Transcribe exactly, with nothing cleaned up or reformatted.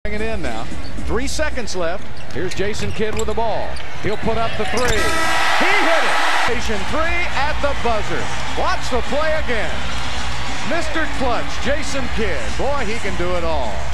It in now. Three seconds left. Here's Jason Kidd with the ball. He'll put up the three. He hit it. Station three at the buzzer. Watch the play again. Mister Clutch, Jason Kidd. Boy, he can do it all.